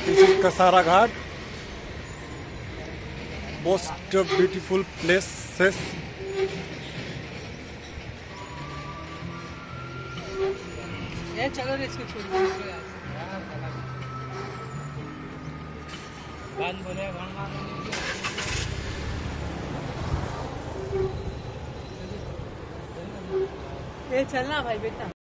This is Kasara Ghat. Most beautiful places. ये चलो रे इसको छोड़ दो बांध बोले ये चलना भाई बेटा।